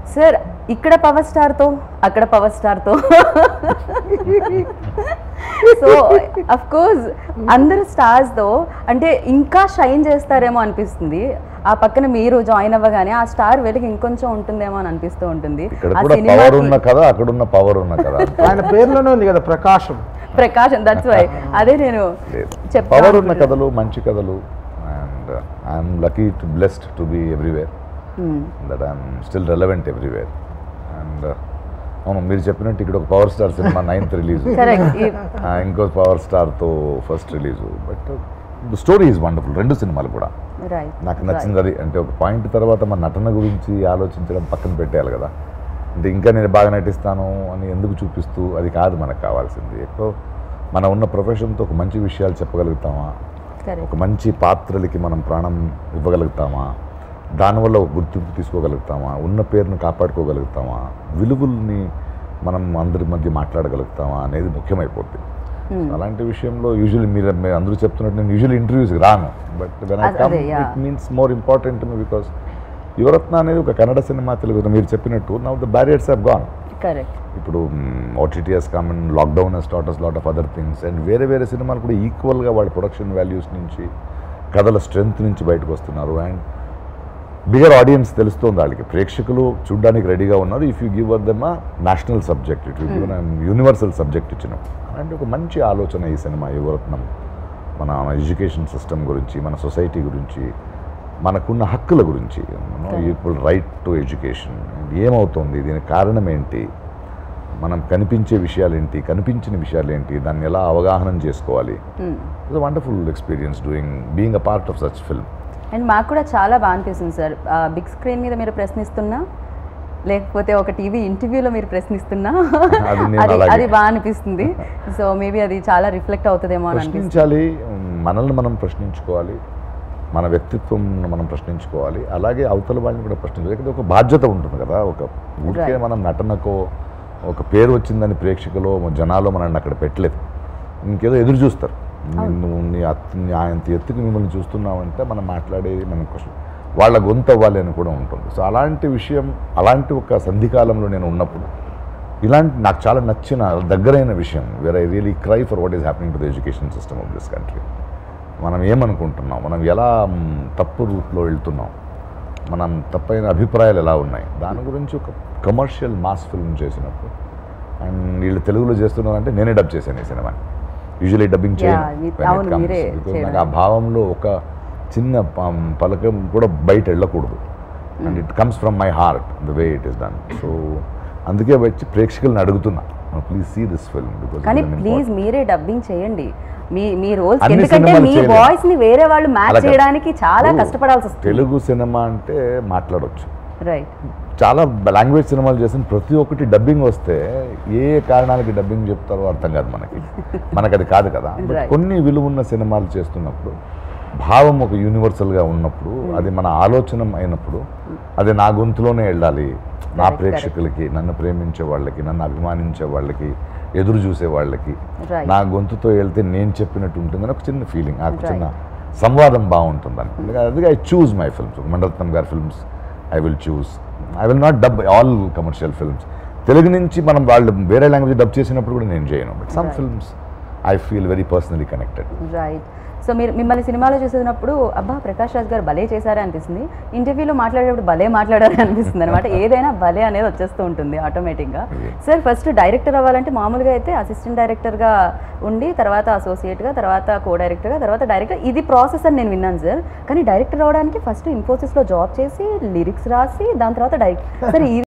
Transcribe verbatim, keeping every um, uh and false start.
Sir ఇక్కడ power స్టార్తో అక్కడ పవర్ స్టార్తో సో అఫ్ కోర్స్ అందరు స్టార్స్తో అంటే ఇంకా షైన్ చేస్తారేమో అనిపిస్తుంది. ఆ పక్కన మీరు జాయిన్ అవ్వగానే ఆ స్టార్ వెలుగు ఇంకొంచెం ఉంటుందేమో అని అనిపిస్తూ ఉంటుంది. పవర్ ఉన్న కదా అక్కడ ఉన్న పవర్ ఉన్న కదా ఆయన పేరులోనే ఉంది కదా ప్రకాశం. ప్రకాశం దట్స్ వై అదే నేను చెప్పాను. పవర్ ఉన్న కథలు మంచి కథలు and I'm lucky to blessed to be everywhere that I'm still relevant everywhere. And అవును మీరు చెప్పినట్టు ఇక్కడ ఒక power star cinema ninth release, ఇంకో పవర్ స్టార్తో first release. But the story is wonderful. రెండు సినిమాలు కూడా నాకు నచ్చింది అది. అంటే ఒక పాయింట్ తర్వాత మన నటన గురించి ఆలోచించడం పక్కన పెట్టేయాలి కదా. అంటే ఇంకా నేను బాగా నటిస్తాను అని ఎందుకు చూపిస్తూ అది కాదు మనకు కావాల్సింది. ఎక్కువ మన ఉన్న ప్రొఫెషన్తో ఒక మంచి విషయాలు చెప్పగలుగుతామా, ఒక మంచి పాత్రలకి మనం ప్రాణం ఇవ్వగలుగుతామా, దానివల్ల ఒక గుర్తింపు తీసుకోగలుగుతామా, ఉన్న పేరును కాపాడుకోగలుగుతామా, విలువల్ని మనం అందరి మధ్య మాట్లాడగలుగుతామా అనేది ముఖ్యమైపోతుంది. అలాంటి విషయంలో యూజువల్లీ మీరు మీరు అందరూ చెప్తున్నట్టు నేను యూజువల్లీ ఇంటర్వ్యూస్కి రాను. But when I come it means more important me because Yuvarathna అనేది ఒక కన్నడ సినిమా తెలుగు మీరు చెప్పినట్టు now the barriers have gone. ఇప్పుడు OTT has come and lockdown has taught us lot of other things and వేరే వేరే సినిమాలు కూడా ఈక్వల్గా వాళ్ళ ప్రొడక్షన్ వాల్యూస్ నుంచి కథల స్ట్రెంగ్త్ నుంచి బయటకు వస్తున్నారు. అండ్ బిగర్ ఆడియన్స్ తెలుస్తుంది వాళ్ళకి, ప్రేక్షకులు చూడడానికి రెడీగా ఉన్నారు. If you give them a national subject, it you give universal subject ఇచ్చినాం. అలాంటి ఒక మంచి ఆలోచన ఈ సినిమా యువరత్నం. మన ఎడ్యుకేషన్ సిస్టమ్ గురించి, మన సొసైటీ గురించి, మనకున్న హక్కుల గురించి, ఈక్వల్ రైట్ టు ఎడ్యుకేషన్ ఏమవుతుంది, దీనికి కారణం ఏంటి, మనం కనిపించే విషయాలు ఏంటి, కనిపించిన విషయాలు ఏంటి, దాన్ని ఎలా అవగాహన చేసుకోవాలి. It's wonderful experience doing being a part of such film. And మాకు కూడా చాలా బాగా అనిపిస్తుంది సార్. బిగ్ స్క్రీన్ మీద మీరు ప్రశ్నిస్తున్నా లేకపోతే ఒక టీవీ ఇంటర్వ్యూలో మీరు ప్రశ్నిస్తున్నా అది అది బాగా అనిపిస్తుంది. సో మేబీ అది చాలా రిఫ్లెక్ట్ అవుతుందేమో అని అనిపించాలి. మనల్ని మనం ప్రశ్నించుకోవాలి, మన వ్యక్తిత్వం మనం ప్రశ్నించుకోవాలి, అలాగే అవతల వాళ్ళని కూడా ప్రశ్నించాలి. లేకపోతే ఒక బాధ్యత ఉంటుంది కదా. ఒక ఊరికే మనం నటనకో ఒక పేరు వచ్చిందని ప్రేక్షకులు జనాలు మనల్ని అక్కడ పెట్టలేదు, ఇంకేదో ఎదురు చూస్తారు. నువ్వు నీ అత్తి ఆయన ఎత్తుకు మిమ్మల్ని చూస్తున్నావంటే మనం మాట్లాడేది మనం క్వశ్చన్ వాళ్ళ గొంతు అవ్వాలి అని కూడా ఉంటుంది. సో అలాంటి విషయం, అలాంటి ఒక సంధికాలంలో నేను ఉన్నప్పుడు ఇలాంటి నాకు చాలా నచ్చిన దగ్గరైన విషయం where I really cry for what is happening to the education system of this country. మనం ఏమనుకుంటున్నాం, మనం ఎలా తప్పు రూట్లో వెళ్తున్నాం, మనం తప్పైన అభిప్రాయాలు ఎలా ఉన్నాయి, దాని గురించి ఒక కమర్షియల్ మాస్ ఫిల్మ్ చేసినప్పుడు అండ్ వీళ్ళు తెలుగులో చేస్తున్నారంటే నేనే డబ్ చేశాను ఈ సినిమాని. యూజువలీ డబ్బింగ్ చేయను, నాకు ఆ భావంలో ఒక చిన్న పలకం కూడా బయట వెళ్ళకూడదు. And it comes from my heart the way it is done. So అందుకే వచ్చి ప్రేక్షకులను అడుగుతున్నా, ప్లీజ్ సీ దిస్ ఫిల్మ్. కానీ ప్లీజ్ మీరే డబ్బింగ్ చేయండి మీ మీ రోల్స్, ఎందుకంటే మీ వాయిస్ ని వేరే వాళ్ళు మ్యాచ్ చేయడానికి చాలా కష్టపడాల్సి వస్తుంది. తెలుగు సినిమా అంటే మాట్లాడవచ్చు, రైట్, చాలా లాంగ్వేజ్ సినిమాలు చేసిన ప్రతి ఒక్కటి డబ్బింగ్ వస్తే ఏ కారణాలకి డబ్బింగ్ చెప్తారో అర్థం కాదు మనకి. మనకు అది కాదు కదా. కొన్ని విలువున్న సినిమాలు చేస్తున్నప్పుడు భావం ఒక యూనివర్సల్గా ఉన్నప్పుడు, అది మన ఆలోచన అయినప్పుడు అది నా గొంతులోనే వెళ్ళాలి. నా ప్రేక్షకులకి, నన్ను ప్రేమించే వాళ్ళకి, నన్ను అభిమానించే వాళ్ళకి, ఎదురు చూసే వాళ్ళకి నా గొంతుతో వెళ్తే నేను చెప్పినట్టు ఉంటుందని ఒక చిన్న ఫీలింగ్, ఆ చిన్న సంవాదం బాగుంటుందని. అందుకే I choose my films. Mani Ratnam గారి films I will choose. I will not dub all commercial films. Telugu నుంచి మనం వాళ్ళు వేరే లాంగ్వేజ్ డబ్ చేసినప్పుడు కూడా నేను చేయను. But some films I feel very personally connected. Right. So మీరు మిమ్మల్ని సినిమాలో చూసినప్పుడు అబ్బా ప్రకాష్ రాజ్ గారు భలే చేశారే అనిపిస్తుంది, ఇంటర్వ్యూలో మాట్లాడేటప్పుడు భలే మాట్లాడారే అనిపిస్తుంది అనమాట. ఏదైనా భలే అనేది వచ్చేస్తూ ఉంటుంది ఆటోమేటిక్గా. సార్ ఫస్ట్ డైరెక్టర్ అవ్వాలంటే మామూలుగా అయితే అసిస్టెంట్ డైరెక్టర్గా ఉండి తర్వాత అసోసియేట్గా, తర్వాత కో డైరెక్టర్గా, తర్వాత డైరెక్టర్, ఇది ప్రాసెస్ అని నేను విన్నాను సార్. కానీ డైరెక్టర్ అవ్వడానికి ఫస్ట్ ఇన్ఫోసిస్లో జాబ్ చేసి లిరిక్స్ రాసి దాని తర్వాత డైరెక్ట్ సార్